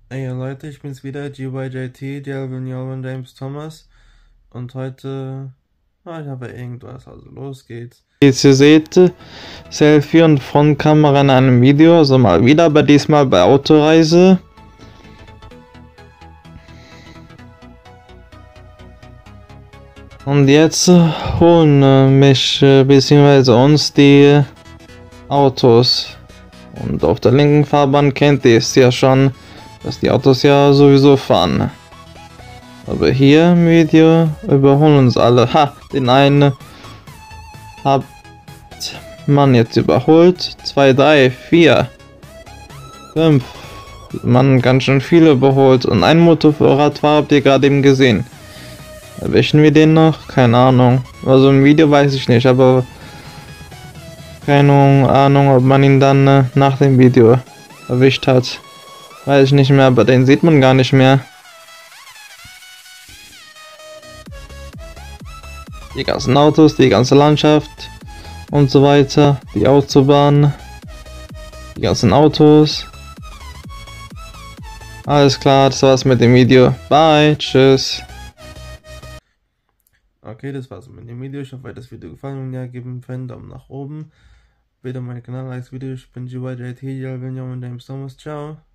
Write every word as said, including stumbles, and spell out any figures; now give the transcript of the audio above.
Ey ja, Leute, ich bin's wieder, G Y J T, Delvin Jolvin James Thomas. Und heute, ah, ich habe irgendwas, also los geht's. Jetzt ihr seht, Selfie und Frontkamera in einem Video, also mal wieder, aber diesmal bei Autoreise. Und jetzt holen äh, mich äh, bzw. uns die Autos. Und auf der linken Fahrbahn kennt ihr es ja schon, dass die Autos ja sowieso fahren. Aber hier im Video überholen uns alle. Ha, den einen hat man jetzt überholt. zwei, drei, vier, fünf. Man ganz schön viele überholt. Und ein Motorradfahrer habt ihr gerade eben gesehen. Erwischen wir den noch? Keine Ahnung. Also im Video weiß ich nicht, aber keine Ahnung, ob man ihn dann äh, nach dem Video erwischt hat. Weiß ich nicht mehr, aber den sieht man gar nicht mehr. Die ganzen Autos, die ganze Landschaft und so weiter. Die Autobahn. Die ganzen Autos. Alles klar, das war's mit dem Video. Bye, tschüss. Okay, das war's mit dem Video. Ich hoffe, euch hat das Video gefallen. Und ja, gebt einen Fan, Daumen nach oben. Bitte meinen Kanal, likes Video. Ich bin G Y J T, Delvin Jolvin James Thomas. Ciao.